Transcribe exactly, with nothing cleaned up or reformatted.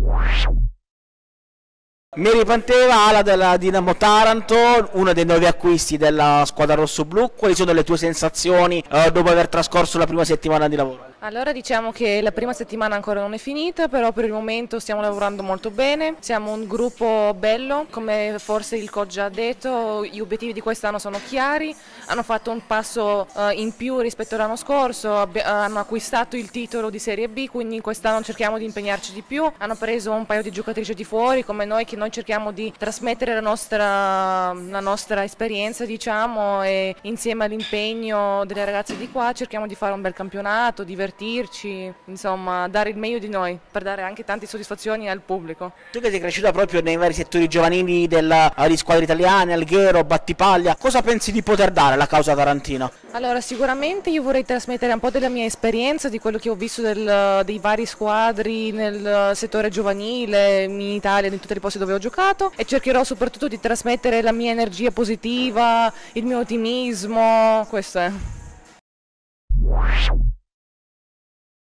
Mary Pantera, ala della Dinamo Taranto, uno dei nuovi acquisti della squadra rossoblu. Quali sono le tue sensazioni eh, dopo aver trascorso la prima settimana di lavoro? Allora diciamo che la prima settimana ancora non è finita, però per il momento stiamo lavorando molto bene, siamo un gruppo bello, come forse il coach già ha detto, gli obiettivi di quest'anno sono chiari, hanno fatto un passo uh, in più rispetto all'anno scorso, abbi- hanno acquistato il titolo di Serie B, quindi quest'anno cerchiamo di impegnarci di più, hanno preso un paio di giocatrici di fuori come noi, che noi cerchiamo di trasmettere la nostra, la nostra esperienza, diciamo, e insieme all'impegno delle ragazze di qua cerchiamo di fare un bel campionato, divertirci, insomma dare il meglio di noi per dare anche tante soddisfazioni al pubblico. Tu che sei cresciuta proprio nei vari settori giovanili della, di squadre italiane, Alghero, Battipaglia, cosa pensi di poter dare alla causa tarantina? Allora sicuramente io vorrei trasmettere un po' della mia esperienza, di quello che ho visto del, dei vari squadri nel settore giovanile, in Italia, in tutti i posti dove ho giocato, e cercherò soprattutto di trasmettere la mia energia positiva, il mio ottimismo, questo è.